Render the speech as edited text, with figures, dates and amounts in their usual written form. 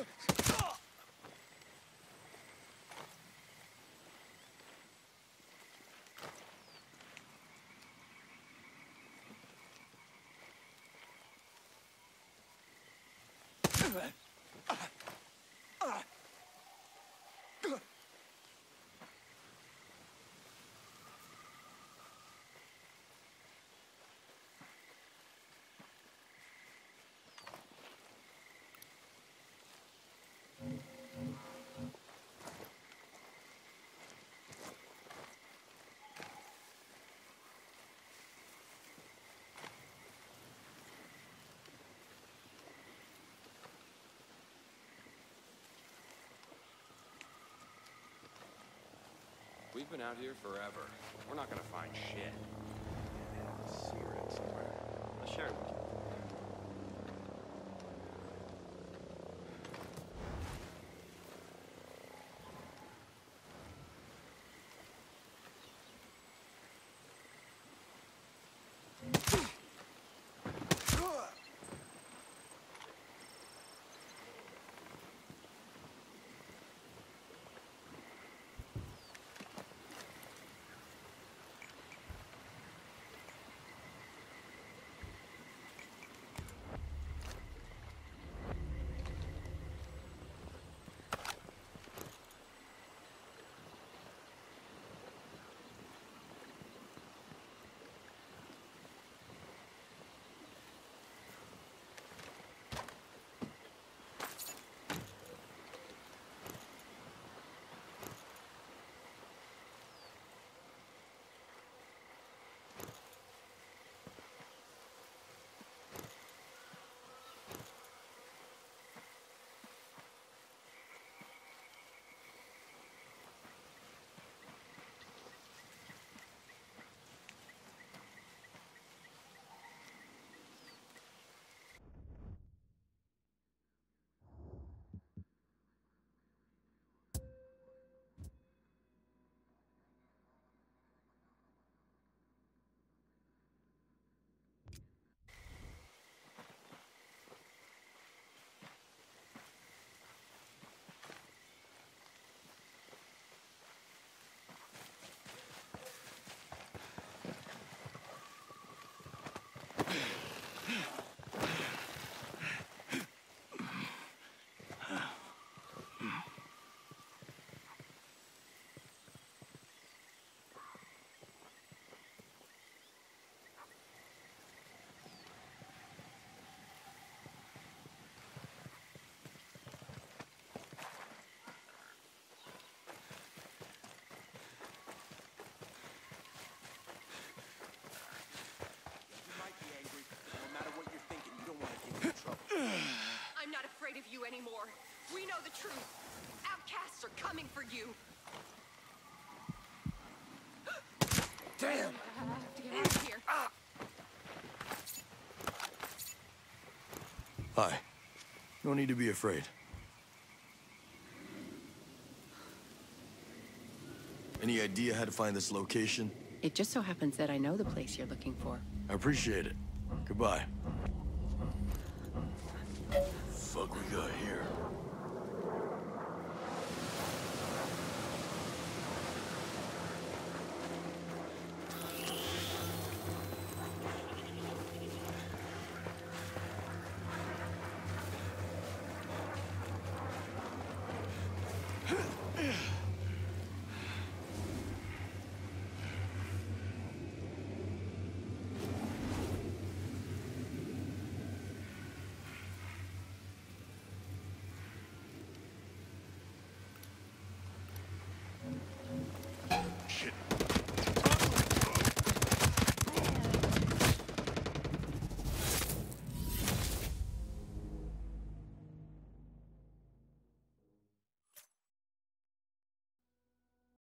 We've been out here forever. We're not gonna find shit. See it somewhere. Let's share it with you. I'm not afraid of you anymore. We know the truth. Outcasts are coming for you. Damn! I have to get out of here. Hi. No need to be afraid. Any idea how to find this location? It just so happens that I know the place you're looking for. I appreciate it. Goodbye. Fuck we got here? Shit.